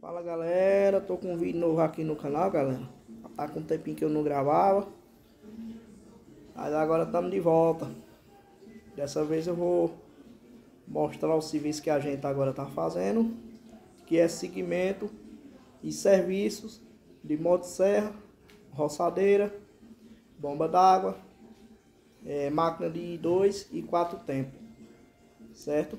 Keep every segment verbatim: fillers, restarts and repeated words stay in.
Fala galera, tô com um vídeo novo aqui no canal, galera. Tá com um tempinho que eu não gravava, mas agora estamos de volta. Dessa vez eu vou mostrar o serviço que a gente agora tá fazendo, que é segmento e serviços de motosserra, roçadeira, bomba d'água, é, máquina de dois e quatro tempos, certo?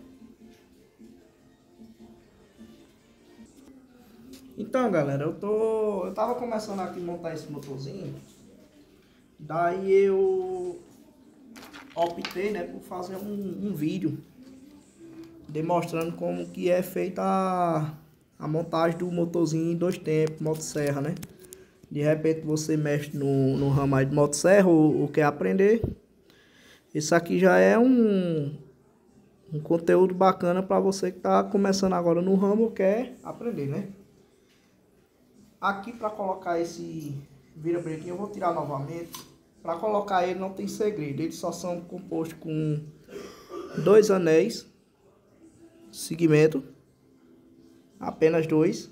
Então galera, eu tô eu tava começando aqui a montar esse motorzinho. Daí eu optei, né, por fazer um, um vídeo demonstrando como que é feita a, a montagem do motorzinho em dois tempos, motosserra, né? De repente você mexe no, no ramo aí de motosserra ou, ou quer aprender. Isso aqui já é um, um conteúdo bacana para você que tá começando agora no ramo ou quer aprender, né? Aqui para colocar esse vira-brequinho eu vou tirar novamente. Para colocar ele não tem segredo, eles só são compostos com dois anéis, segmento, apenas dois.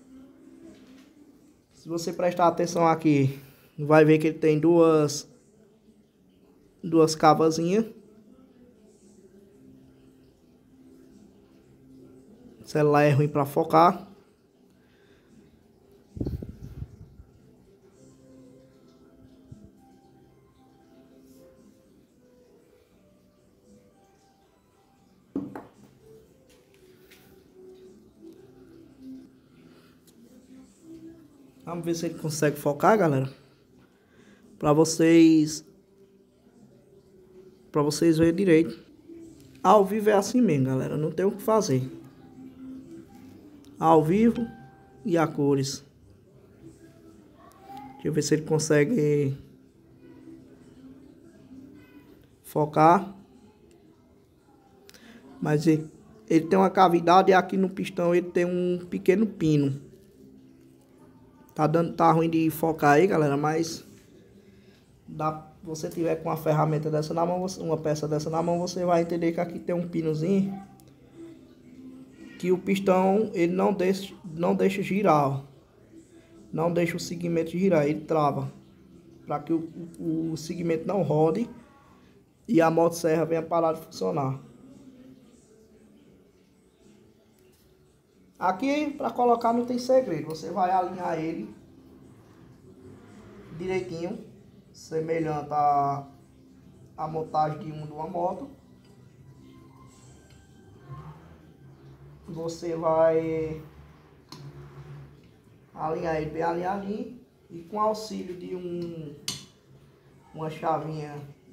Se você prestar atenção aqui, vai ver que ele tem duas duas cavazinhas. O celular é ruim para focar. Vamos ver se ele consegue focar, galera. Para vocês para vocês verem direito. Ao vivo é assim mesmo, galera, não tem o que fazer. Ao vivo e a cores. Deixa eu ver se ele consegue focar. Mas ele, ele tem uma cavidade e aqui no pistão ele tem um pequeno pino. Tá dando, tá ruim de focar aí, galera, mas dá, você tiver com uma ferramenta dessa na mão, uma peça dessa na mão, você vai entender que aqui tem um pinozinho que o pistão ele não deixa, não deixa girar, ó. Não deixa o segmento girar, ele trava para que o, o, o segmento não rode e a motosserra venha parar de funcionar. Aqui para colocar não tem segredo, você vai alinhar ele direitinho, semelhante a, a montagem de um de uma moto. Você vai alinhar ele bem alinhadinho e com auxílio de um uma chavinha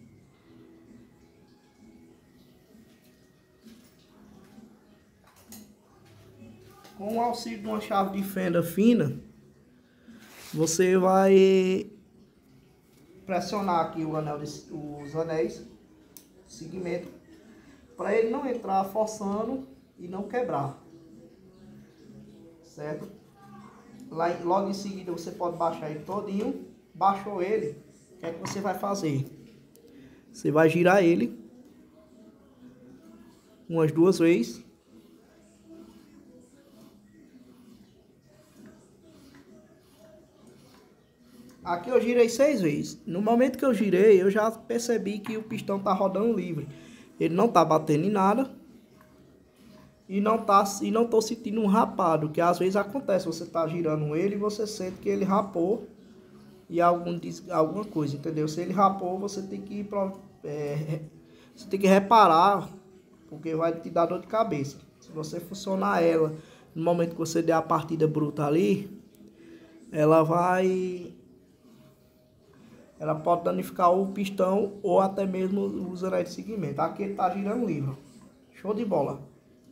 com o auxílio de uma chave de fenda fina, você vai pressionar aqui o anel de, os anéis, segmento, para ele não entrar forçando e não quebrar, certo? Lá, logo em seguida você pode baixar ele todinho. Baixou ele, o que é que você vai fazer? Você vai girar ele umas duas vezes. Aqui eu girei seis vezes. No momento que eu girei, eu já percebi que o pistão tá rodando livre. Ele não tá batendo em nada. E não tá, e não tô sentindo um rapado, que às vezes acontece, você tá girando ele e você sente que ele rapou e algum, alguma coisa, entendeu? Se ele rapou, você tem que é, você tem que reparar, porque vai te dar dor de cabeça. Se você funcionar ela no momento que você der a partida bruta ali, ela vai ela pode danificar o pistão ou até mesmo os anéis de segmento. Aqui ele tá girando livre. Show de bola.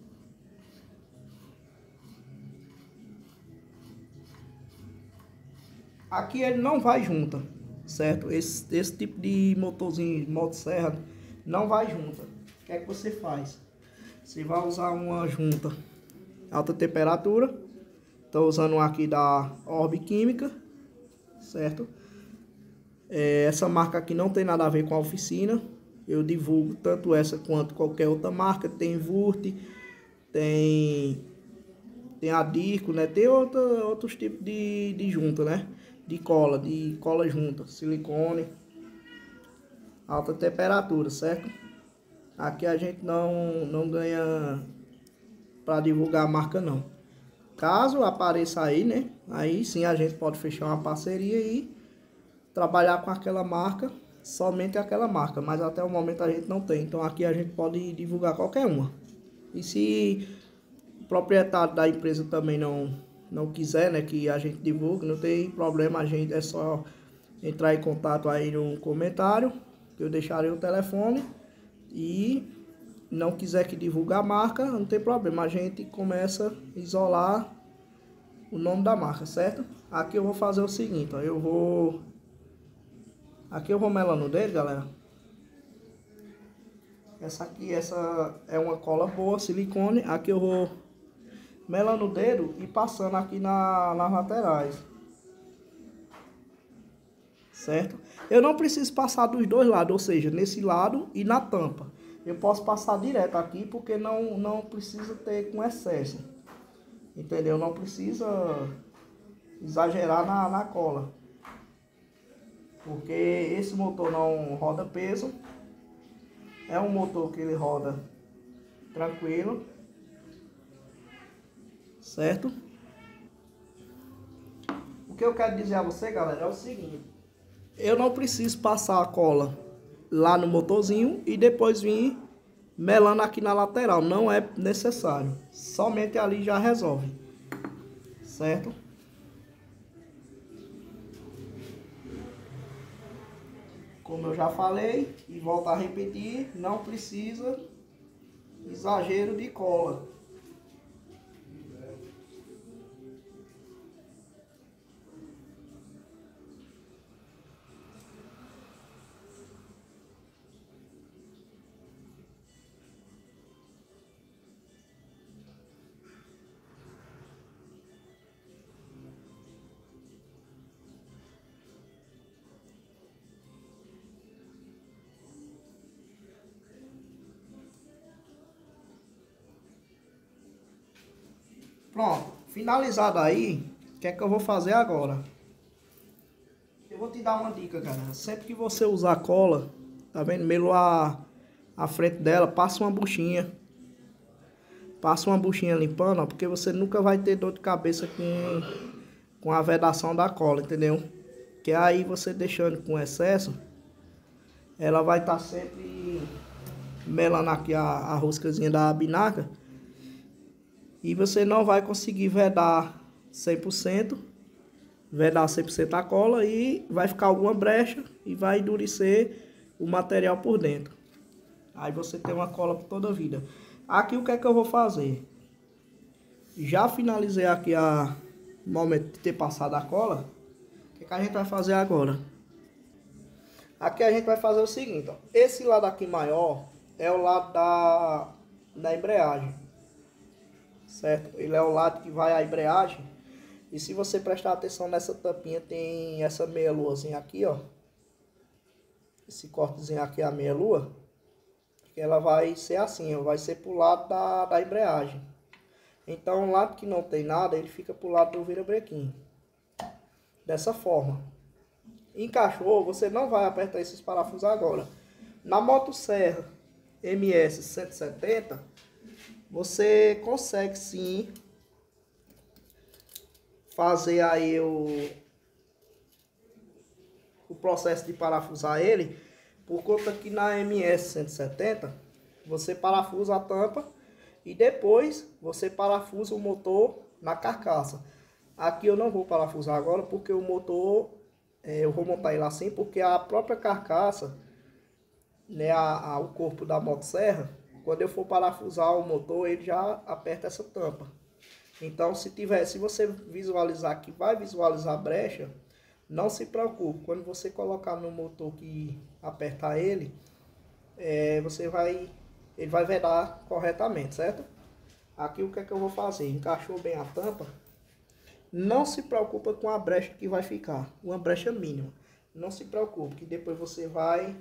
Aqui ele não vai junta, certo? Esse, esse tipo de motorzinho, motosserra, não vai junta. O que é que você faz? Você vai usar uma junta alta temperatura. Estou usando uma aqui da Orbe Química, certo? É, essa marca aqui não tem nada a ver com a oficina. Eu divulgo tanto essa quanto qualquer outra marca. Tem Vurt, tem tem a disco, né? Tem outra, outros tipos de, de junta, né? De cola, de cola junta, silicone, alta temperatura, certo? Aqui a gente não, não ganha para divulgar a marca não. Caso apareça aí, né? Aí sim a gente pode fechar uma parceria e trabalhar com aquela marca, somente aquela marca. Mas até o momento a gente não tem. Então aqui a gente pode divulgar qualquer uma. E se o proprietário da empresa também não, não quiser, né, que a gente divulgue, não tem problema. A gente é só entrar em contato aí no comentário, que eu deixarei o telefone. E não quiser que divulgue a marca, não tem problema. A gente começa a isolar o nome da marca, certo? Aqui eu vou fazer o seguinte, ó, eu vou... Aqui eu vou melando dele, galera. Essa aqui, essa é uma cola boa, silicone. Aqui eu vou melando o dedo e passando aqui na, nas laterais. Certo? Eu não preciso passar dos dois lados, ou seja, nesse lado e na tampa. Eu posso passar direto aqui porque não, não precisa ter com excesso. Entendeu? Não precisa exagerar na, na cola. Porque esse motor não roda peso. É um motor que ele roda tranquilo. Certo? O que eu quero dizer a você, galera, é o seguinte. Eu não preciso passar a cola lá no motorzinho e depois vir melando aqui na lateral. Não é necessário. Somente ali já resolve. Certo? Como eu já falei e volto a repetir, não precisa exagero de cola. Pronto, finalizado aí, o que é que eu vou fazer agora? Eu vou te dar uma dica, galera. Sempre que você usar cola, tá vendo? Melo a, a frente dela, passa uma buchinha. Passa uma buchinha limpando, ó, porque você nunca vai ter dor de cabeça com, com a vedação da cola, entendeu? Que aí você deixando com excesso, ela vai estar tá sempre melando aqui a, a roscazinha da binaca. E você não vai conseguir vedar cem por cento, vedar cem por cento a cola e vai ficar alguma brecha e vai endurecer o material por dentro. Aí você tem uma cola por toda a vida. Aqui o que é que eu vou fazer? Já finalizei aqui a o momento de ter passado a cola. O que é que a gente vai fazer agora? Aqui a gente vai fazer o seguinte, ó. Esse lado aqui maior é o lado da, da embreagem. Certo? Ele é o lado que vai a embreagem. E se você prestar atenção nessa tampinha, tem essa meia luazinha aqui, ó. Esse cortezinho aqui é a meia lua. Que ela vai ser assim, ó, vai ser pro lado da, da embreagem. Então o lado que não tem nada, ele fica pro lado do virabrequim. Dessa forma. Encaixou, você não vai apertar esses parafusos agora. Na motosserra M S cento e setenta, você consegue sim fazer aí o, o processo de parafusar ele, por conta que na M S cento e setenta você parafusa a tampa e depois você parafusa o motor na carcaça. Aqui eu não vou parafusar agora porque o motor, é, eu vou montar ele assim porque a própria carcaça, né, a, a, o corpo da motosserra, quando eu for parafusar o motor, ele já aperta essa tampa. Então, se tiver, se você visualizar que vai visualizar a brecha, não se preocupe. Quando você colocar no motor que apertar ele, é, você vai, ele vai vedar corretamente, certo? Aqui o que é que eu vou fazer? Encaixou bem a tampa. Não se preocupa com a brecha que vai ficar, uma brecha mínima. Não se preocupe, que depois você vai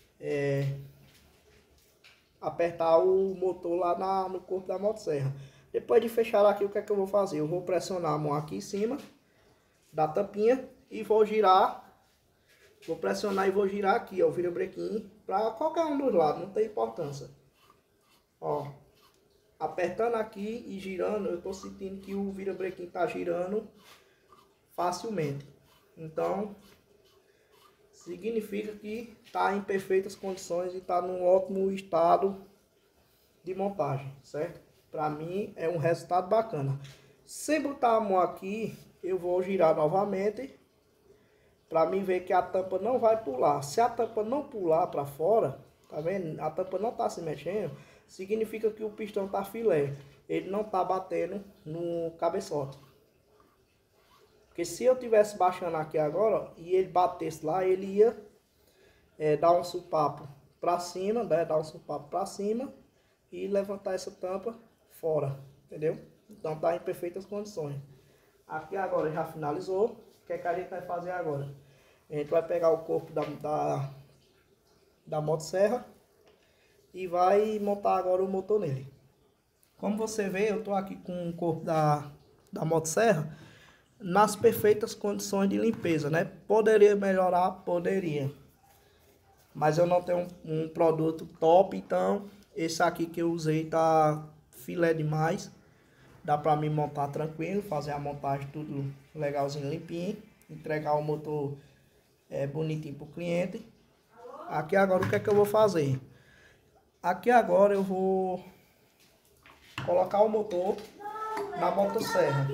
é, apertar o motor lá na, no corpo da motosserra. Depois de fechar aqui, o que é que eu vou fazer? Eu vou pressionar a mão aqui em cima da tampinha e vou girar. Vou pressionar e vou girar aqui, ó, o virabrequim para qualquer um dos lados, não tem importância. Ó, apertando aqui e girando, eu tô sentindo que o virabrequim tá girando facilmente. Então, significa que tá em perfeitas condições e tá num ótimo estado de montagem, certo? Para mim é um resultado bacana. Sem botar a mão aqui, eu vou girar novamente para mim ver que a tampa não vai pular. Se a tampa não pular para fora, tá vendo? A tampa não tá se mexendo, significa que o pistão tá filé. Ele não tá batendo no cabeçote. Porque se eu tivesse baixando aqui agora, ó, e ele batesse lá, ele ia é, dar um supapo para cima, né? Dar um supapo para cima e levantar essa tampa fora, entendeu? Então tá em perfeitas condições. Aqui agora já finalizou. O que é que a gente vai fazer agora? A gente vai pegar o corpo da, da, da motosserra e vai montar agora o motor nele. Como você vê, eu tô aqui com o corpo da, da motosserra nas perfeitas condições de limpeza, né? Poderia melhorar? Poderia. Mas eu não tenho um, um produto top, então esse aqui que eu usei tá filé demais. Dá pra mim montar tranquilo, fazer a montagem tudo legalzinho, limpinho. Entregar o motor é, bonitinho pro cliente. Aqui agora o que é que eu vou fazer? Aqui agora eu vou colocar o motor na motosserra.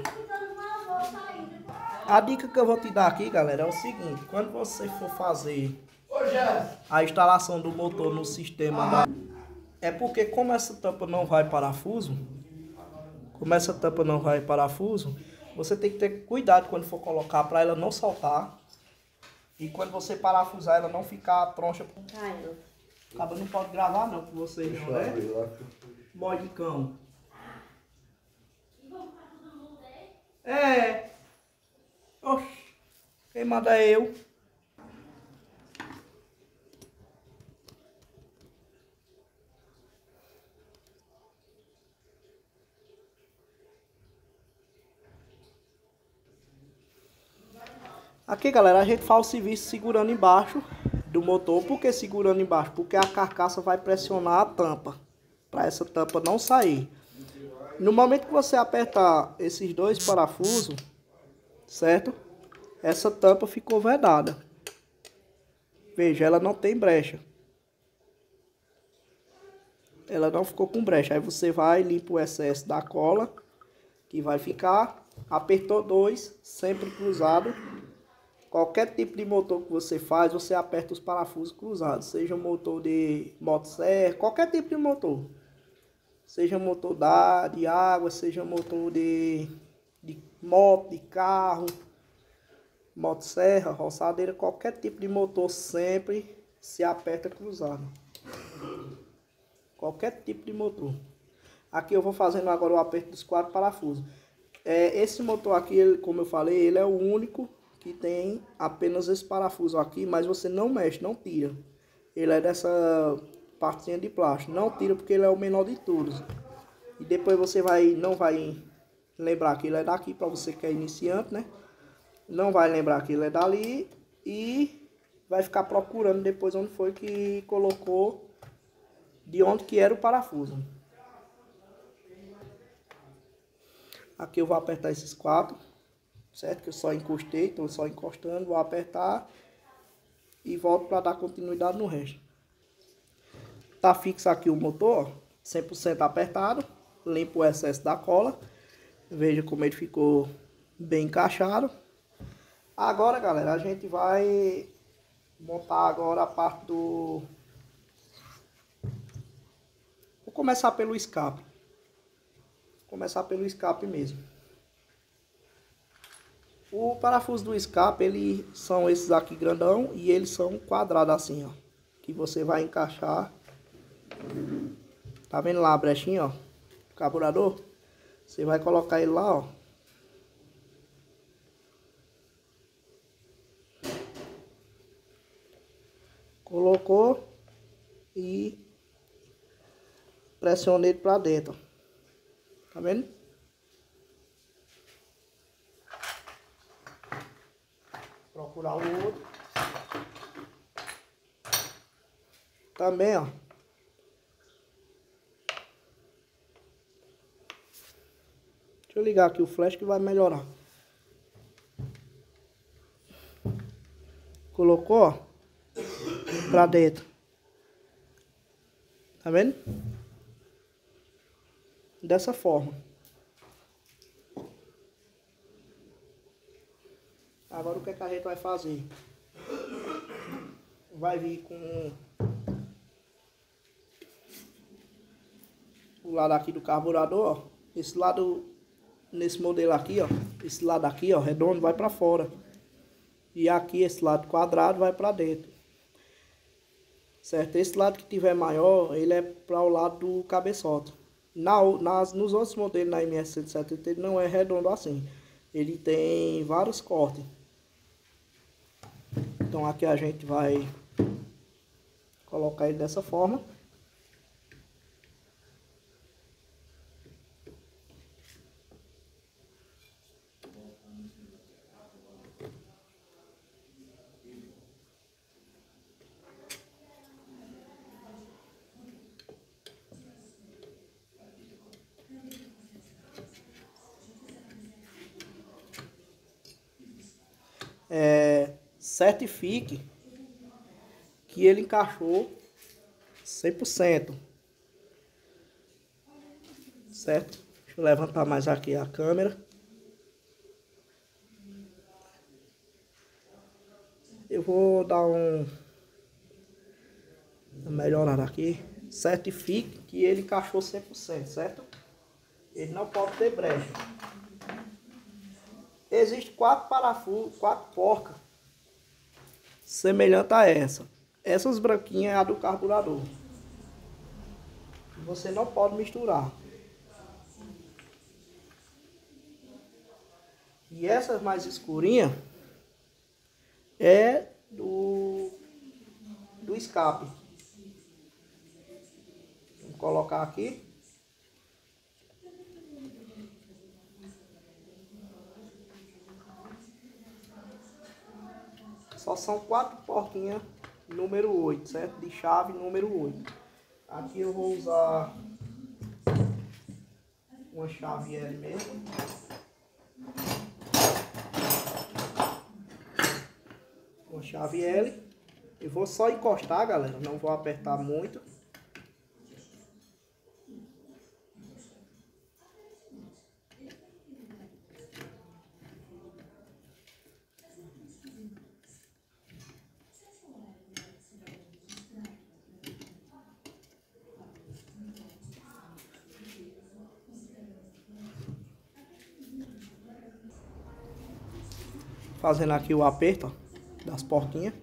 A dica que eu vou te dar aqui, galera, é o seguinte. Quando você for fazer a instalação do motor no sistema da... É porque como essa tampa não vai parafuso, como essa tampa não vai parafuso, você tem que ter cuidado quando for colocar para ela não saltar. E quando você parafusar, ela não ficar troncha. Acaba não pode gravar não com vocês, não, né? Mó de cão. É. Oxi. Quem manda é eu. Aqui, galera, a gente faz o serviço segurando embaixo do motor. Por que segurando embaixo? Porque a carcaça vai pressionar a tampa, para essa tampa não sair. No momento que você apertar esses dois parafusos, certo? Essa tampa ficou vedada. Veja, ela não tem brecha. Ela não ficou com brecha. Aí você vai, limpa o excesso da cola, que vai ficar. Apertou dois, sempre cruzado. Qualquer tipo de motor que você faz, você aperta os parafusos cruzados. Seja motor de motosserra, qualquer tipo de motor. Seja motor da, de água, seja motor de, de moto, de carro, motosserra, roçadeira, qualquer tipo de motor sempre se aperta cruzado. Qualquer tipo de motor. Aqui eu vou fazendo agora o aperto dos quatro parafusos. É, esse motor aqui, ele, como eu falei, ele é o único que tem apenas esse parafuso aqui, mas você não mexe, não tira. Ele é dessa partinha de plástico, não tira porque ele é o menor de todos. E depois você vai, não vai lembrar que ele é daqui, para você que é iniciante, né? Não vai lembrar que ele é dali e vai ficar procurando depois onde foi que colocou, de onde que era o parafuso. Aqui eu vou apertar esses quatro. Certo? Que eu só encostei, estou só encostando, vou apertar e volto para dar continuidade no resto. Tá fixo aqui o motor, ó, cem por cento apertado, limpo o excesso da cola. Veja como ele ficou bem encaixado. Agora, galera, a gente vai montar agora a parte do... Vou começar pelo escape. Vou começar pelo escape mesmo. O parafuso do escape, eles são esses aqui grandão e eles são quadrados assim, ó. Que você vai encaixar. Tá vendo lá a brechinha, ó? Carburador. Você vai colocar ele lá, ó. Colocou e pressiona ele pra dentro. Tá vendo? Procurar o outro. Também, ó. Deixa eu ligar aqui o flash que vai melhorar. Colocou, ó, pra dentro. Tá vendo? Dessa forma. Agora o que, é que a gente vai fazer? Vai vir com o lado aqui do carburador, ó. Esse lado, nesse modelo aqui, ó. Esse lado aqui, ó, redondo, vai pra fora. E aqui, esse lado quadrado, vai pra dentro. Certo? Esse lado que tiver maior, ele é para o lado do cabeçote. Na, nas, nos outros modelos na M S cento e setenta, ele não é redondo assim. Ele tem vários cortes. Então aqui a gente vai colocar ele dessa forma. É, certifique que ele encaixou cem por cento. Certo? Deixa eu levantar mais aqui a câmera. Eu vou dar um uma melhorada aqui. Certifique que ele encaixou cem por cento, certo? Ele não pode ter brecha. Existem quatro parafusos, quatro porcas semelhantes a essa. Essas branquinhas é a do carburador. Você não pode misturar. E essas mais escurinhas é do, do escape. Vou colocar aqui. Só são quatro porquinhas número oito, certo? De chave número oito. Aqui eu vou usar uma chave L mesmo. Uma chave L. Eu vou só encostar, galera. Não vou apertar muito. Fazendo aqui o aperto, ó, das porquinhas.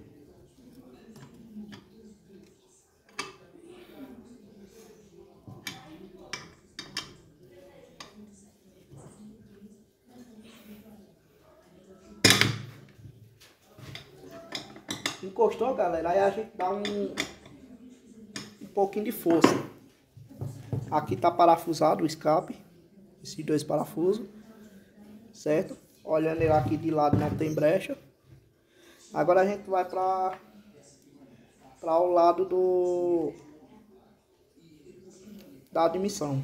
Encostou, galera, aí a gente dá um, um pouquinho de força. Aqui tá parafusado o escape, esses dois parafusos, certo? Olhando ele aqui de lado não tem brecha. Agora a gente vai para para o lado do da admissão.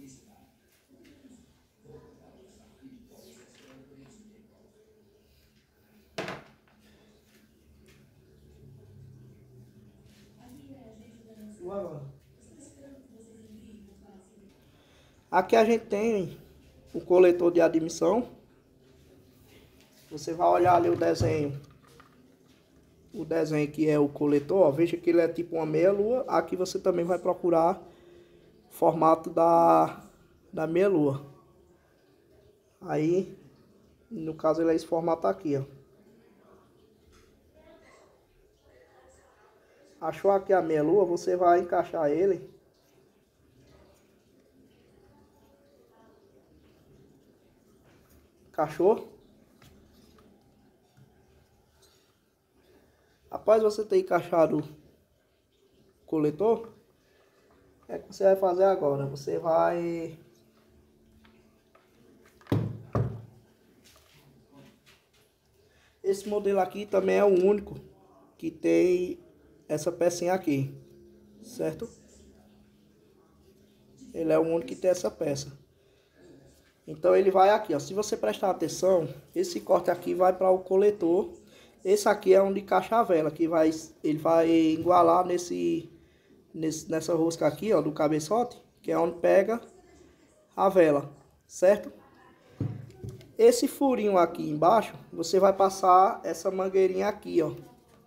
Aqui a gente tem o coletor de admissão. Você vai olhar ali o desenho. O desenho que é o coletor, ó, veja que ele é tipo uma meia lua. Aqui você também vai procurar o formato da, da meia lua. Aí, no caso, ele é esse formato aqui, ó. Achou aqui a meia lua, você vai encaixar ele. Encaixou? Após você ter encaixado o coletor, o que é que você vai fazer agora? Você vai Esse modelo aqui também é o único que tem essa pecinha aqui, certo? Ele é o único que tem essa peça. Então ele vai aqui, ó. Se você prestar atenção, esse corte aqui vai para o coletor. Esse aqui é onde encaixa a vela, que vai, ele vai igualar nesse, nesse, nessa rosca aqui, ó, do cabeçote, que é onde pega a vela, certo? Esse furinho aqui embaixo, você vai passar essa mangueirinha aqui, ó.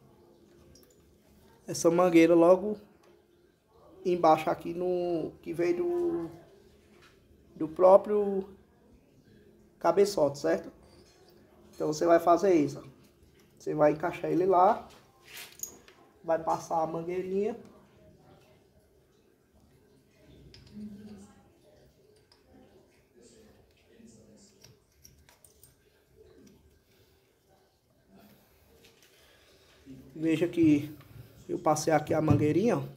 Essa mangueira logo embaixo aqui no que vem do do próprio cabeçote, certo? Então você vai fazer isso, ó. Você vai encaixar ele lá, vai passar a mangueirinha. Veja que eu passei aqui a mangueirinha, ó.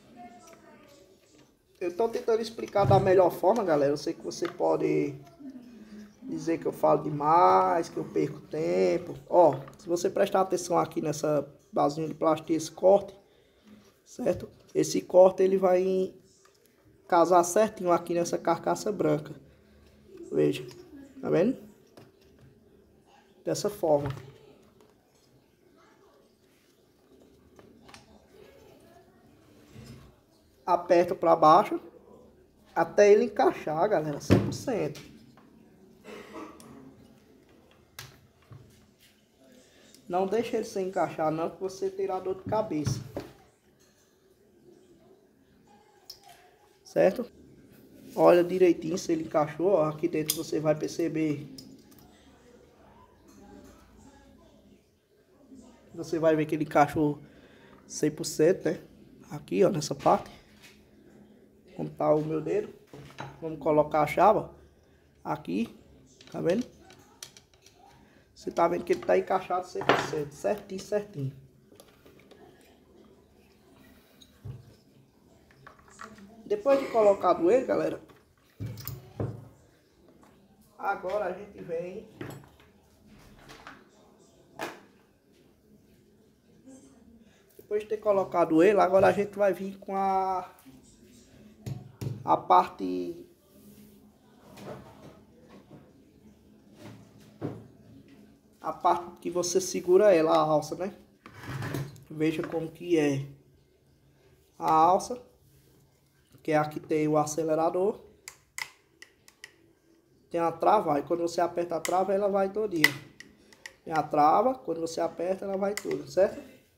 Eu estou tentando explicar da melhor forma, galera. Eu sei que você pode dizer que eu falo demais, que eu perco tempo. Ó, se você prestar atenção aqui nessa basinha de plástico, esse corte, certo? Esse corte ele vai casar certinho aqui nessa carcaça branca. Veja, tá vendo? Dessa forma. Aperta para baixo até ele encaixar, galera, cem por cento. Não deixe ele sem encaixar não, que você terá dor de cabeça. Certo? Olha direitinho se ele encaixou, ó. Aqui dentro você vai perceber. Você vai ver que ele encaixou cem por cento, né? Aqui, ó, nessa parte. Como tá o meu dedo. Vamos colocar a chave aqui, tá vendo? Você tá vendo que ele tá encaixado cem por cento, certinho, certinho. Depois de colocado ele, galera, agora a gente vem depois de ter colocado ele, agora a gente vai vir com a a parte a parte que você segura ela, a alça, né? Veja como que é a alça, que é aqui tem o acelerador, tem a trava, e quando você aperta a trava ela vai todinha. Tem a trava, quando você aperta ela vai toda, certo?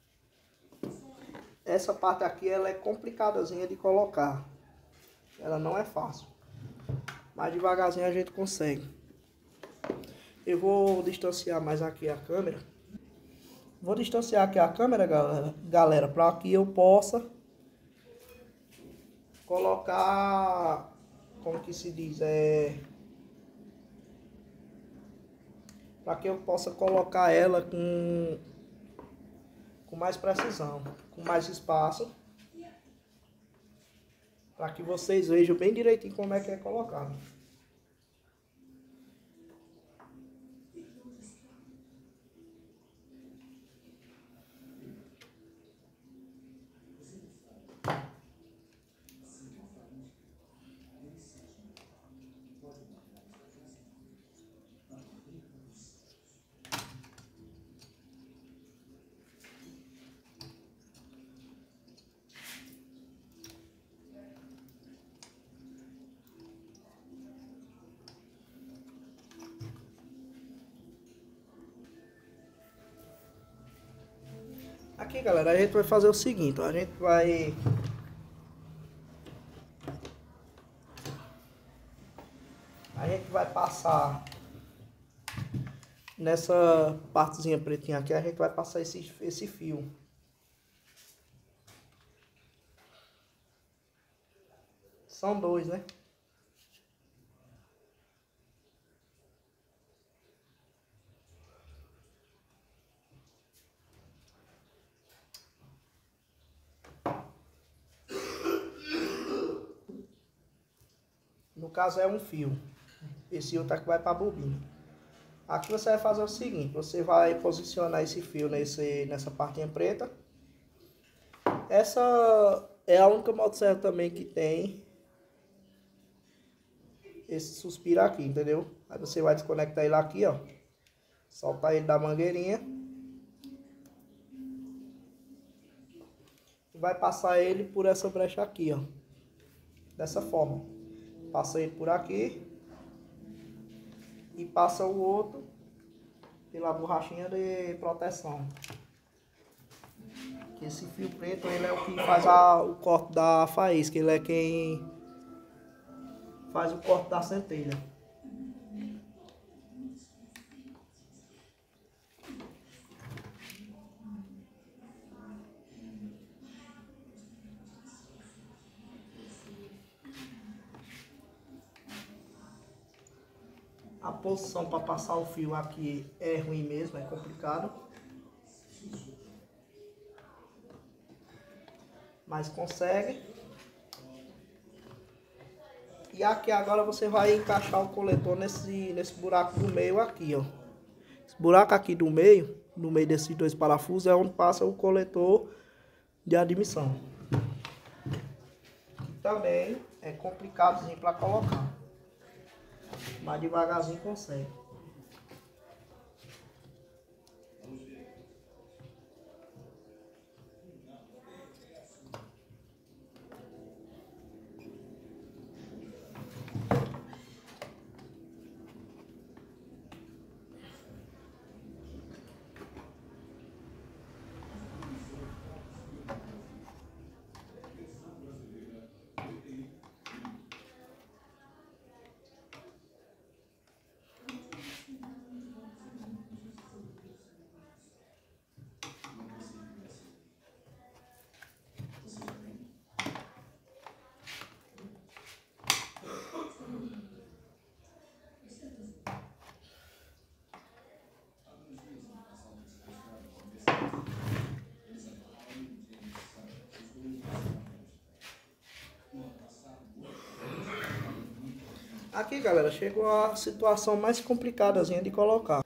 Essa parte aqui ela é complicadazinha de colocar, ela não é fácil, mas devagarzinho a gente consegue. Eu vou distanciar mais aqui a câmera. Vou distanciar aqui a câmera, galera, galera, para que eu possa colocar, como que se diz, é para que eu possa colocar ela com com mais precisão, com mais espaço, para que vocês vejam bem direitinho como é que é colocado. Aqui, galera, a gente vai fazer o seguinte, ó, a gente vai a gente vai passar nessa partezinha pretinha aqui, a gente vai passar esse, esse fio. São dois, né? No caso é um fio. Esse outro aqui vai para a bobina. Aqui você vai fazer o seguinte, você vai posicionar esse fio nesse, nessa partinha preta. Essa é a única motosserra também que tem esse suspiro aqui, entendeu? Aí você vai desconectar ele aqui, ó. Soltar ele da mangueirinha. E vai passar ele por essa brecha aqui, ó. Dessa forma. Passa ele por aqui. E passa o outro pela borrachinha de proteção. Que esse fio preto, ele é o que faz a, o corte da faísca. Ele é quem faz o corte da centelha. A posição para passar o fio aqui é ruim mesmo, é complicado. Mas consegue. E aqui agora você vai encaixar o coletor nesse, nesse buraco do meio aqui, ó. Esse buraco aqui do meio, no meio desses dois parafusos, é onde passa o coletor de admissão. Que também é complicadozinho para colocar. Mas devagarzinho consegue. Aqui, galera, chegou a situação mais complicadazinha de colocar.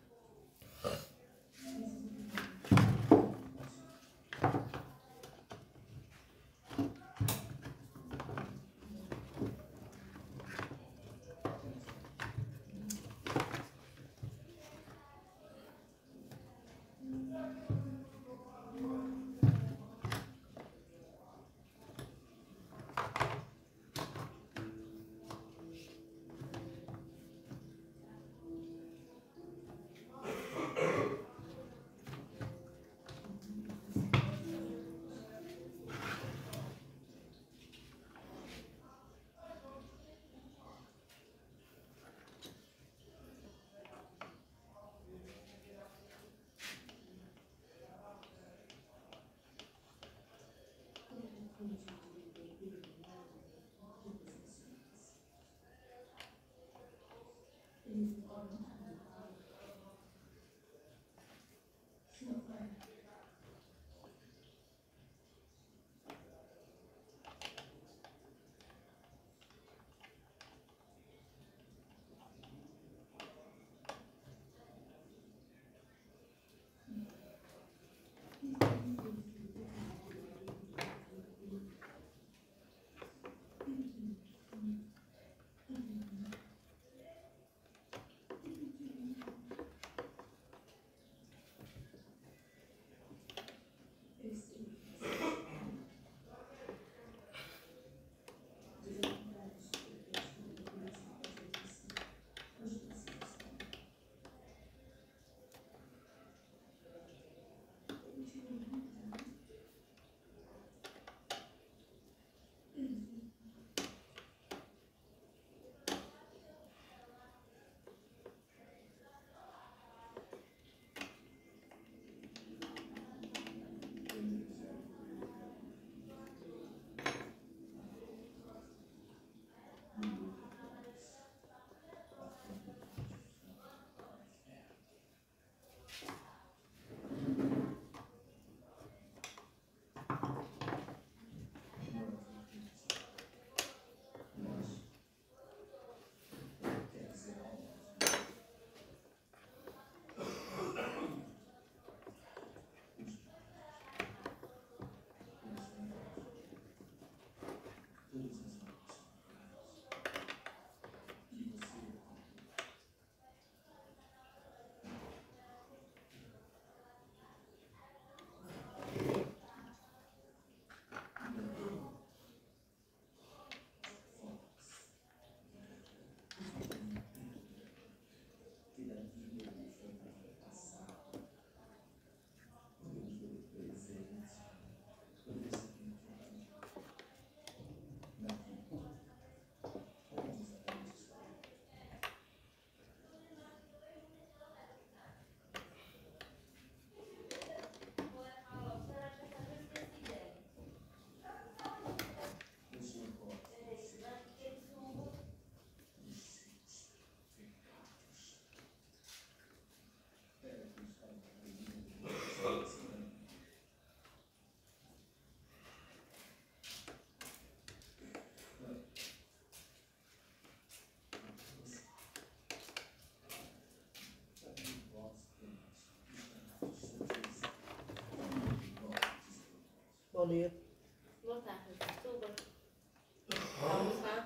Bom dia. Boa tarde, desculpa. Pra almoçar.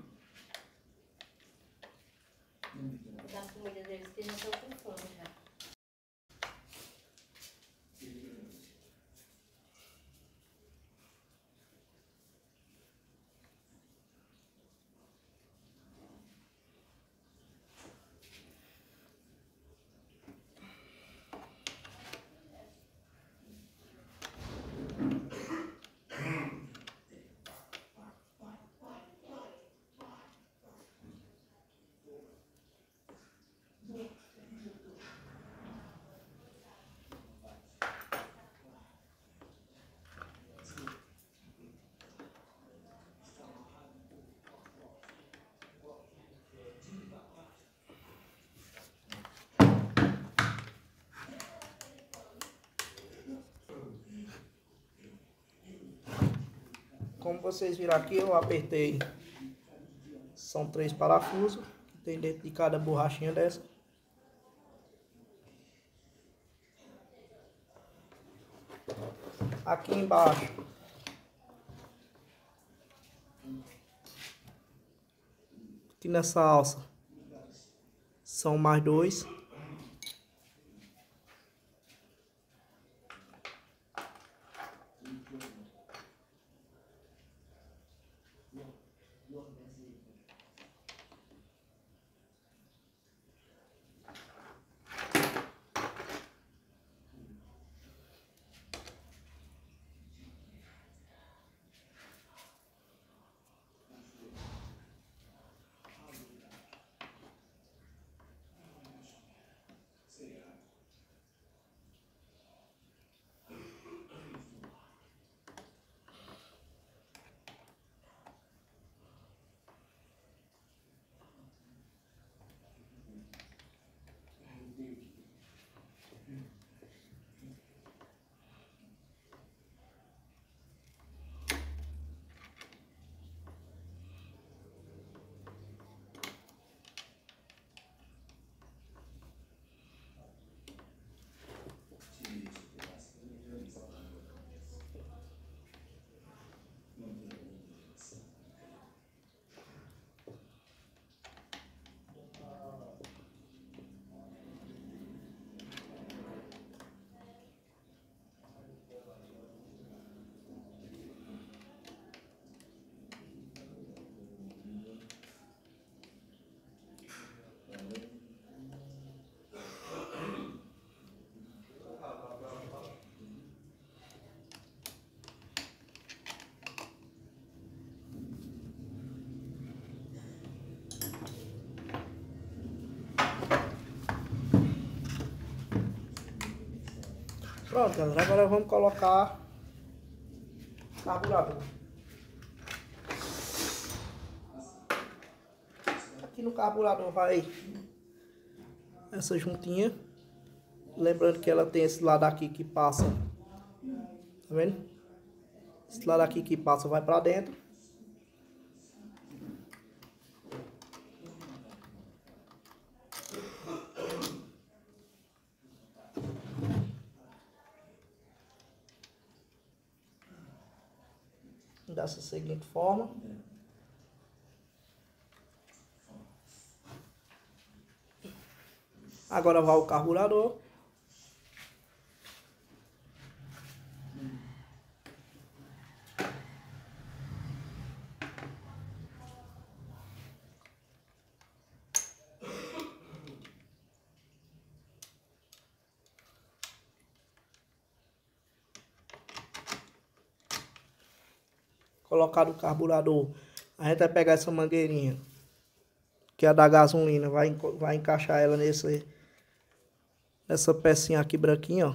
Das comidas deles que já estão com fome já. Como vocês viram aqui, eu apertei. São três parafusos que tem dentro de cada borrachinha dessa. Aqui embaixo aqui nessa alça são mais dois. Pronto, galera, agora vamos colocar carburador. Aqui no carburador vai essa juntinha. Lembrando que ela tem esse lado aqui que passa. Tá vendo? Esse lado aqui que passa vai pra dentro. Dessa seguinte forma. Agora vai o carburador. Colocado o carburador, a gente vai pegar essa mangueirinha, que é a da gasolina, vai, vai encaixar ela nesse, nessa pecinha aqui branquinha, ó.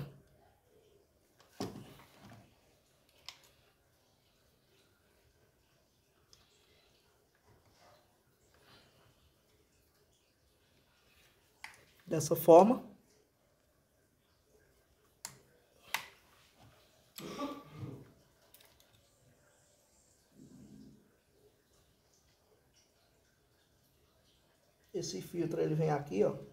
Dessa forma. Esse filtro ele vem aqui, ó.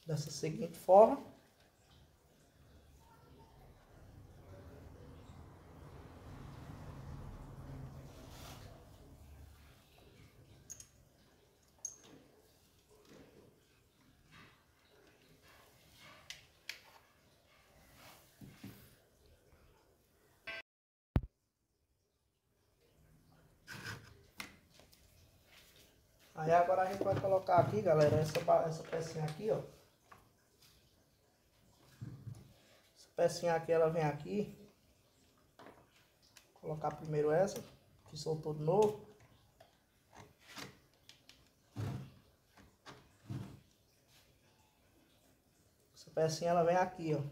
dessa seguinte forma. Aí agora a gente vai colocar aqui, galera, essa, essa pecinha aqui, ó. Essa pecinha aqui, ela vem aqui. Vou colocar primeiro essa, que soltou de novo. Essa pecinha, ela vem aqui, ó.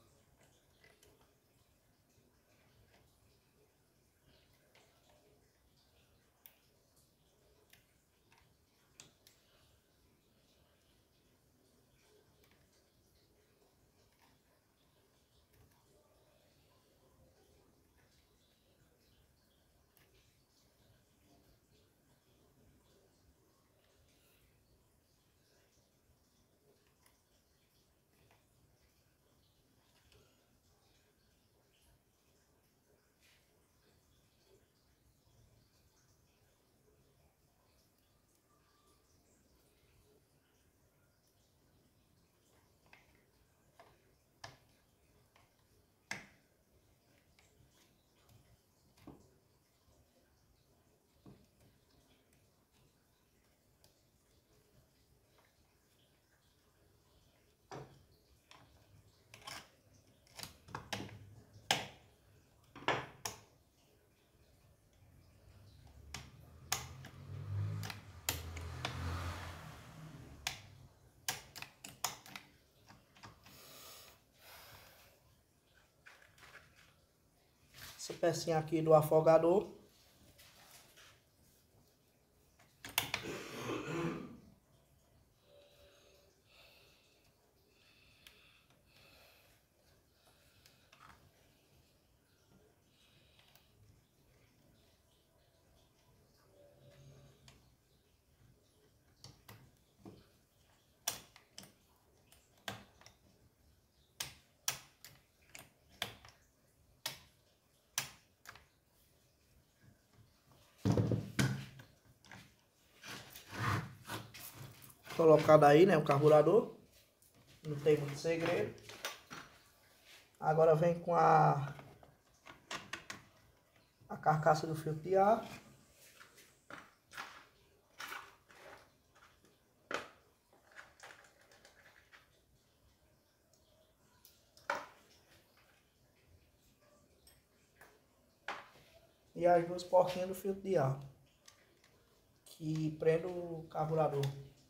Essa pecinha aqui do afogador. Colocado aí, né, o carburador. Não tem muito segredo. Agora vem com a a carcaça do filtro de ar. E as duas porquinhas do filtro de ar, que prende o carburador.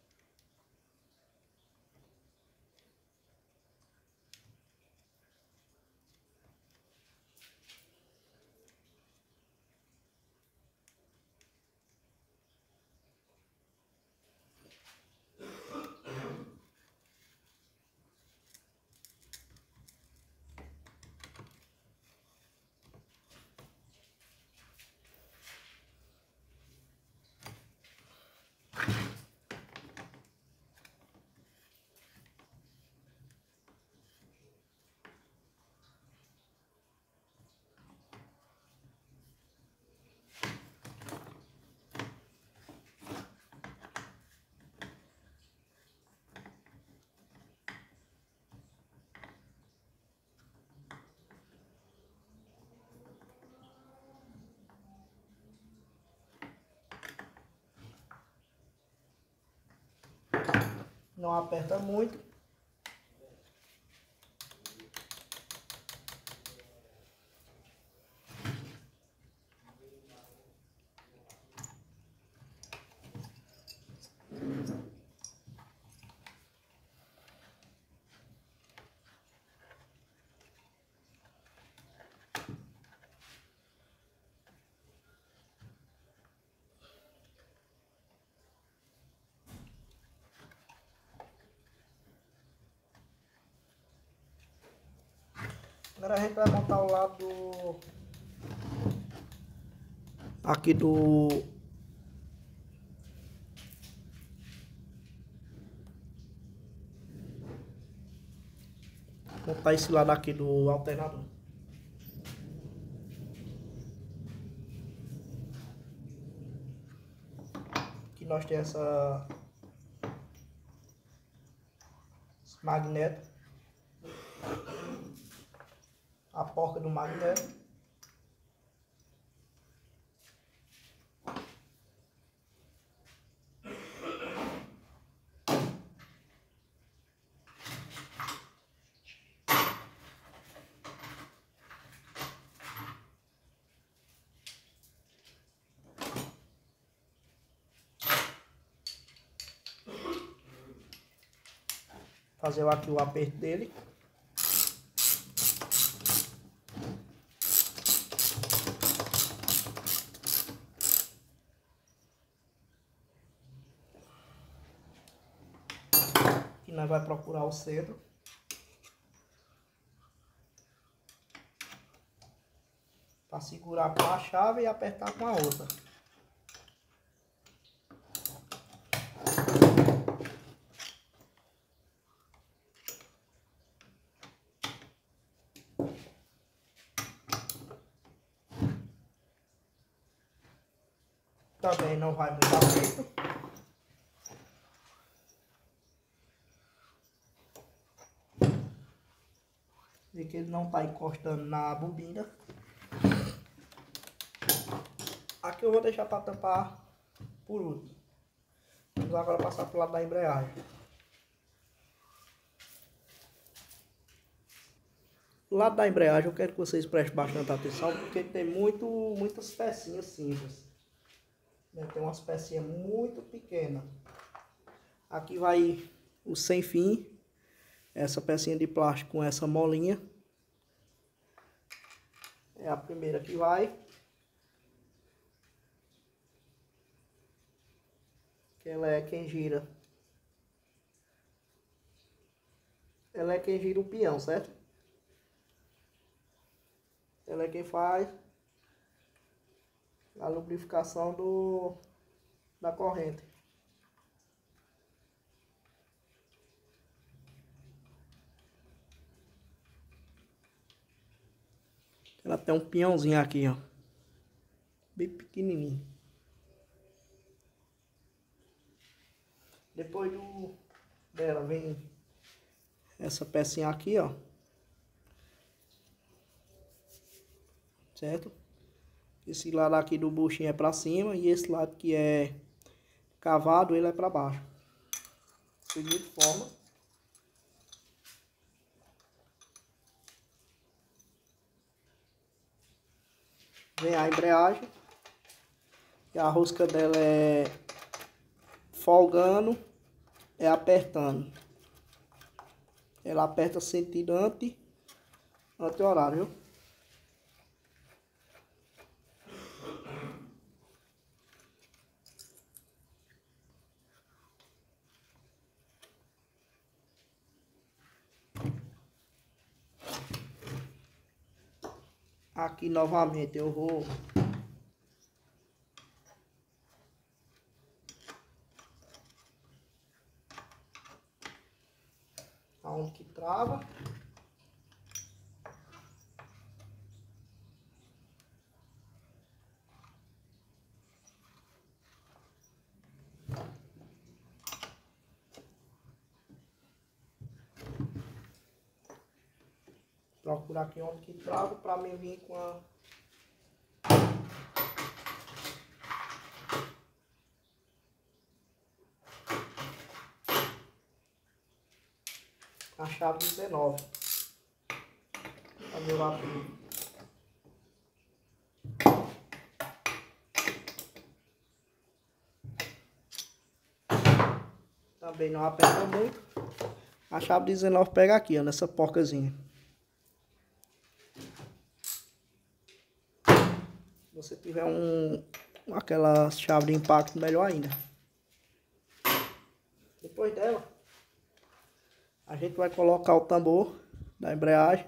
Não aperta muito. Agora a gente vai montar o lado aqui do montar esse lado aqui do alternador. Aqui nós temos essa esse magneto, a porca do magneto. Fazer aqui o aperto dele. Aqui nós vamos procurar o centro. Para segurar com a chave e apertar com a outra. Também não vai muito aperto. Vê que ele não está encostando na bobina. Aqui eu vou deixar para tampar por último. Vamos agora passar para o lado da embreagem. Do lado da embreagem eu quero que vocês prestem bastante atenção, porque tem muito, muitas pecinhas simples. Tem umas pecinhas muito pequenas. Aqui vai o sem fim. Essa pecinha de plástico com essa molinha. É a primeira que vai. Que ela é quem gira. Ela é quem gira o peão, certo? Ela é quem faz a lubrificação do, da corrente. Ela tem um pinhãozinho aqui, ó, bem pequenininho. Depois do dela vem essa pecinha aqui, ó, certo? Esse lado aqui do buchinho é para cima e esse lado que é cavado, ele é para baixo. Da seguinte forma. Vem a embreagem. E a rosca dela é folgando, é apertando. Ela aperta sentido anti, anti-horário, viu? Aqui novamente eu vou aonde que trava. Procurar aqui onde que trava para mim vir com a a chave dezenove. Fazer o aplique. Também não aperta muito. A chave dezenove pega aqui, ó, nessa porcazinha. Se você tiver um aquela chave de impacto, melhor ainda. Depois dela, a gente vai colocar o tambor da embreagem.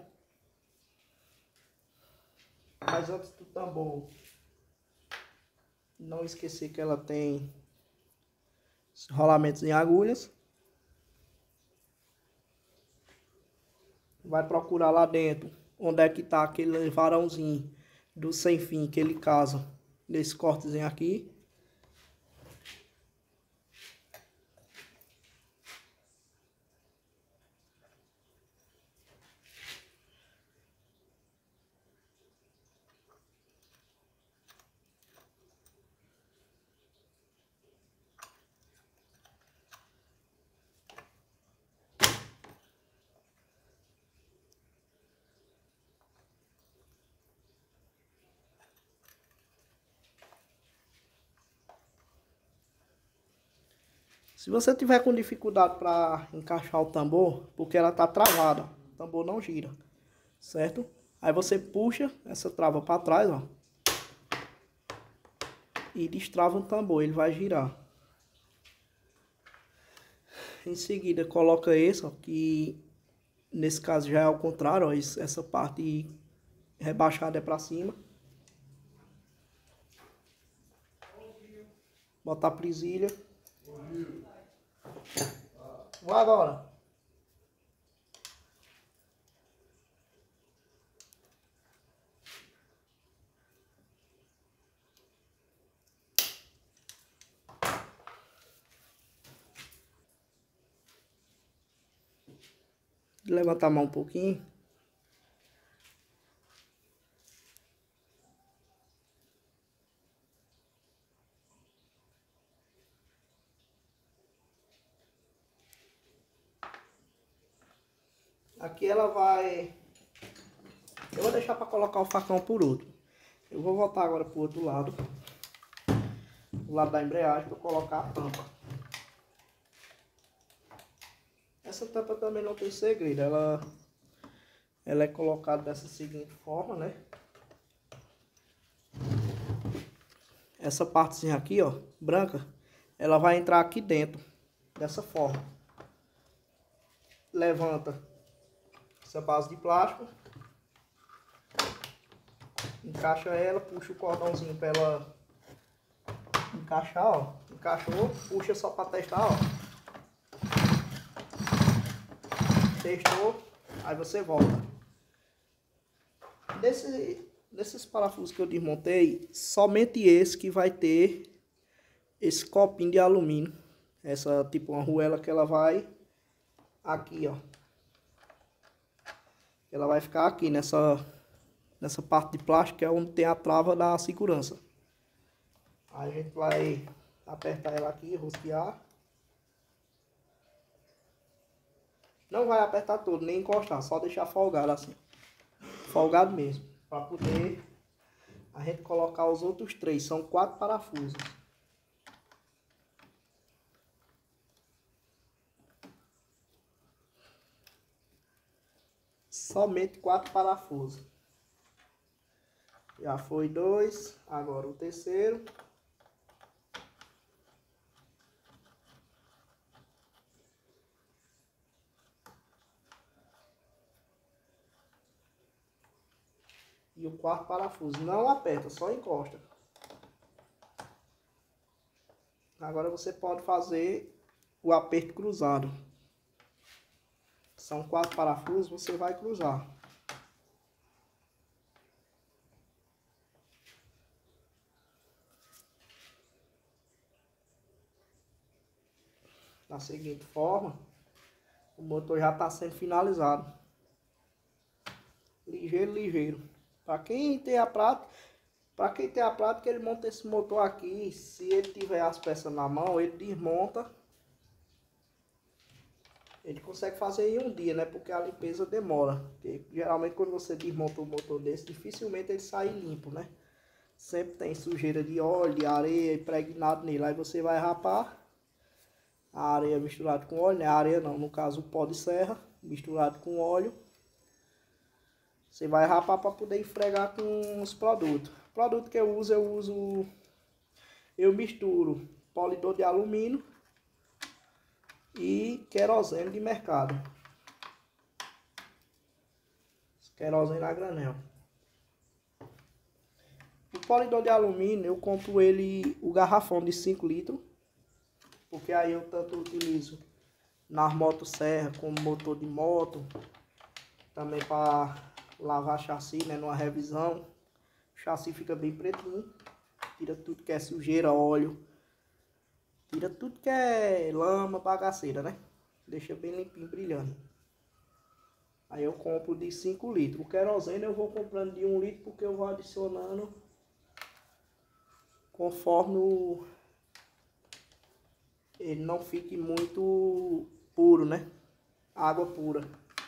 Mas antes do tambor, não esquecer que ela tem rolamentos em agulhas. vai procurar lá dentro onde é que tá aquele varãozinho do sem fim que ele casa nesse cortezinho aqui. Se você tiver com dificuldade para encaixar o tambor, porque ela tá travada, o tambor não gira, certo? Aí você puxa essa trava para trás, ó, e destrava o tambor, ele vai girar. Em seguida coloca esse, ó, que nesse caso já é ao contrário, ó, essa parte rebaixada é para cima. Botar a presilha. Vou agora. Levanta a mão um pouquinho. Aqui ela vai... Eu vou deixar para colocar o facão por outro. Eu vou voltar agora para o outro lado. Do lado da embreagem para colocar a tampa. Essa tampa também não tem segredo. Ela, ela é colocada dessa seguinte forma, né? Essa partezinha aqui, ó, branca, ela vai entrar aqui dentro. Dessa forma. Levanta essa base de plástico, encaixa ela, puxa o cordãozinho para ela encaixar, ó, encaixou, puxa só para testar, ó, testou, aí você volta. Desse, desses parafusos que eu desmontei, somente esse que vai ter esse copinho de alumínio, essa tipo uma arruela que ela vai aqui, ó. Ela vai ficar aqui nessa, nessa parte de plástico, que é onde tem a trava da segurança. Aí a gente vai apertar ela aqui, rosquear. Não vai apertar todo, nem encostar, só deixar folgado assim. Folgado mesmo, para poder a gente colocar os outros três. São quatro parafusos. Somente quatro parafusos. Já foi dois, agora o terceiro. E o quarto parafuso. Não aperta, só encosta. Agora você pode fazer o aperto cruzado. São quatro parafusos, você vai cruzar. Da seguinte forma, o motor já está sendo finalizado. Ligeiro, ligeiro. Para quem tem a prática, para quem tem a prática, ele monta esse motor aqui. Se ele tiver as peças na mão, ele desmonta. Ele consegue fazer em um dia, né? Porque a limpeza demora. Porque, geralmente quando você desmonta um motor desse, dificilmente ele sai limpo, né? Sempre tem sujeira de óleo, de areia impregnado nele. Aí você vai rapar a areia misturada com óleo, né? A areia não, no caso o pó de serra misturado com óleo. Você vai rapar para poder esfregar com os produtos. O produto que eu uso, eu uso... Eu misturo polidor de alumínio e querosene de mercado. Querosene a granel. O polidor de alumínio eu compro ele, o garrafão de cinco litros. Porque aí eu tanto utilizo nas motosserras como motor de moto. também para lavar chassi, né, numa revisão. O chassi fica bem pretinho, tira tudo que é sujeira, óleo, tira tudo que é lama, bagaceira, né? Deixa bem limpinho, brilhando. Aí eu compro de cinco litros. O querosene eu vou comprando de um litro porque eu vou adicionando conforme o... ele não fique muito puro, né? Água pura.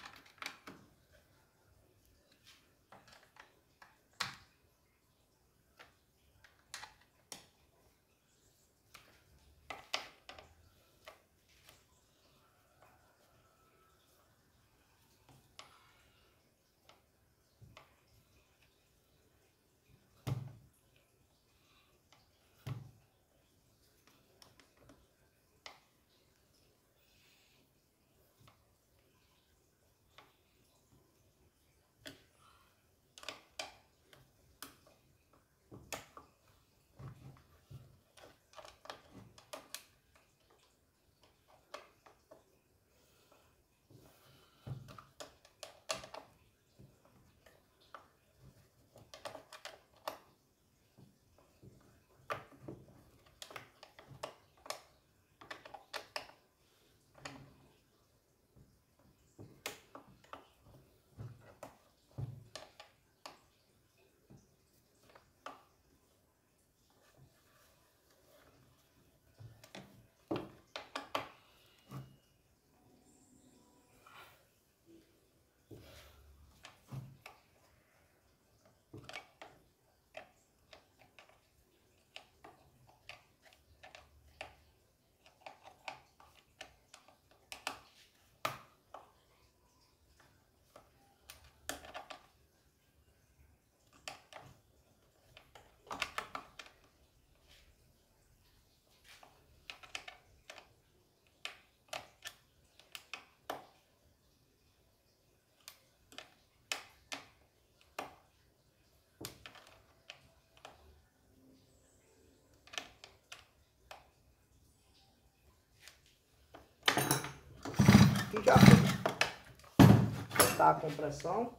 Aqui já está a compressão.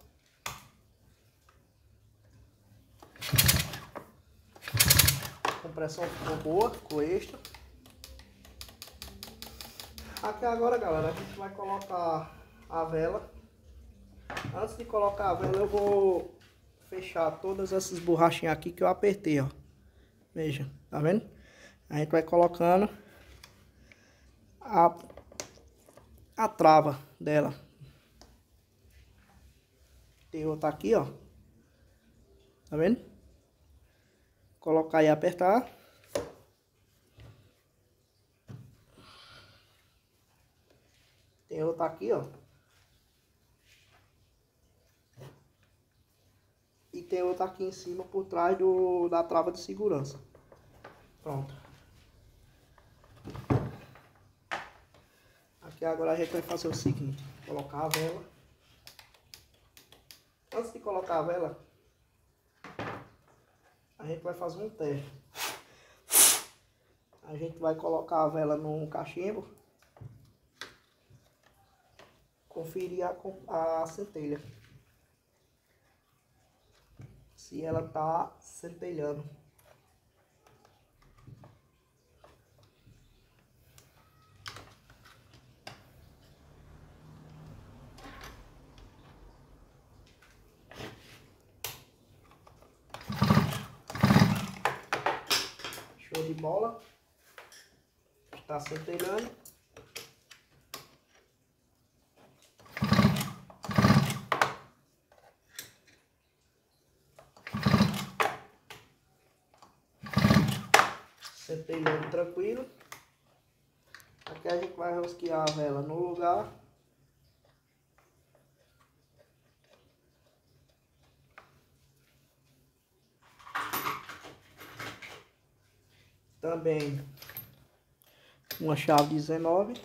A compressão ficou boa, ficou extra. Aqui agora, galera, a gente vai colocar a vela. Antes de colocar a vela, eu vou fechar todas essas borrachinhas aqui que eu apertei, ó. Veja, tá vendo? A gente vai colocando a a trava dela. Tem outra aqui, ó. Tá vendo? Colocar e apertar. Tem outra aqui, ó. E tem outra aqui em cima por trás do, da trava de segurança. Pronto. Aqui agora a gente vai fazer o seguinte. Colocar a vela. Antes de colocar a vela, a gente vai fazer um teste. A gente vai colocar a vela num cachimbo. Conferir a, a centelha. Se ela tá centelhando. Show de bola. Está centelhando. Centelhando tranquilo. Aqui a gente vai rosquear a vela no lugar. Também uma chave dezenove.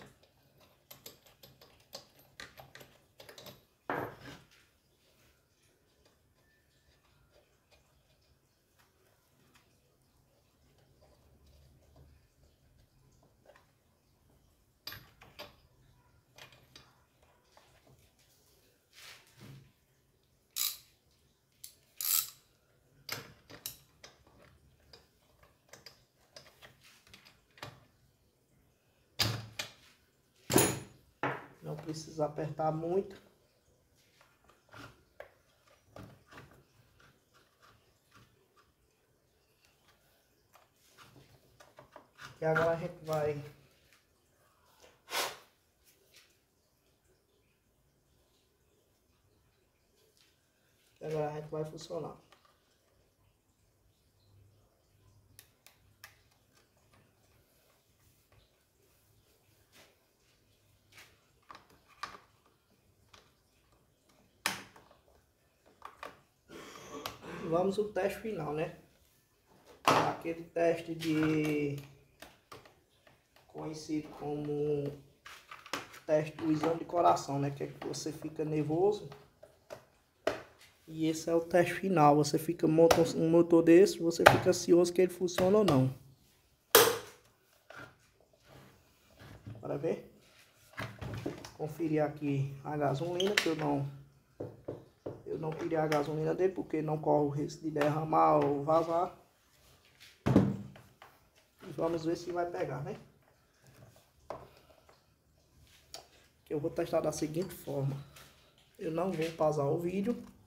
precisa apertar muito. E agora a gente vai e agora a gente vai funcionar. Vamos ao teste final, né? Aquele teste de conhecido como teste do exame de coração, né? Que é que você fica nervoso. E esse é o teste final. Você fica monta um motor desse, você fica ansioso que ele funciona ou não. Bora ver? Conferir aqui a gasolina, que eu não eu não tirei a gasolina dele porque não corre o risco de derramar ou vazar. E vamos ver se vai pegar, né? Eu vou testar da seguinte forma. Eu não vou pausar o vídeo.